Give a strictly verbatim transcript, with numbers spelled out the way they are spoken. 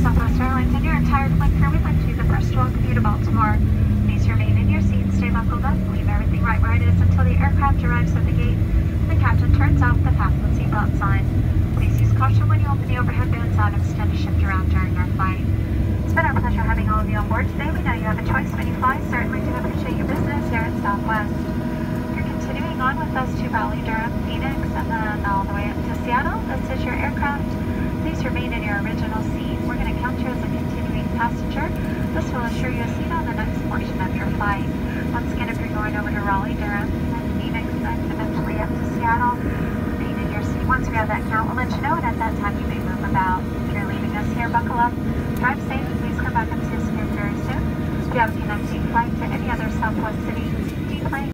Southwest Airlines and your entire flight crew would like to be the first to welcome you to Baltimore. Please remain in your seat, stay buckled up, leave everything right where it is until the aircraft arrives at the gate and the captain turns off the fasten seatbelt sign. Please use caution when you open the overhead bin sign if it's tend to shift around during our flight. It's been our pleasure having all of you on board today. We know you have a choice when you fly. Certainly do appreciate your business here at Southwest. You're continuing on with us to Raleigh, Durham, Phoenix, and then all the way up to Seattle. This is your aircraft. Please remain in your original seat. We're going to count you as a continuing passenger. This will assure you a seat on the next portion of your flight. Once again, if you're going over to Raleigh, Durham, and Phoenix, and eventually up to Seattle, remain in your seat. Once we have that count, we'll let you know, and at that time you may move about. If you're leaving us here, buckle up, drive safe, and please come back up to us again very soon. If you have a connecting flight to any other Southwest city, deplane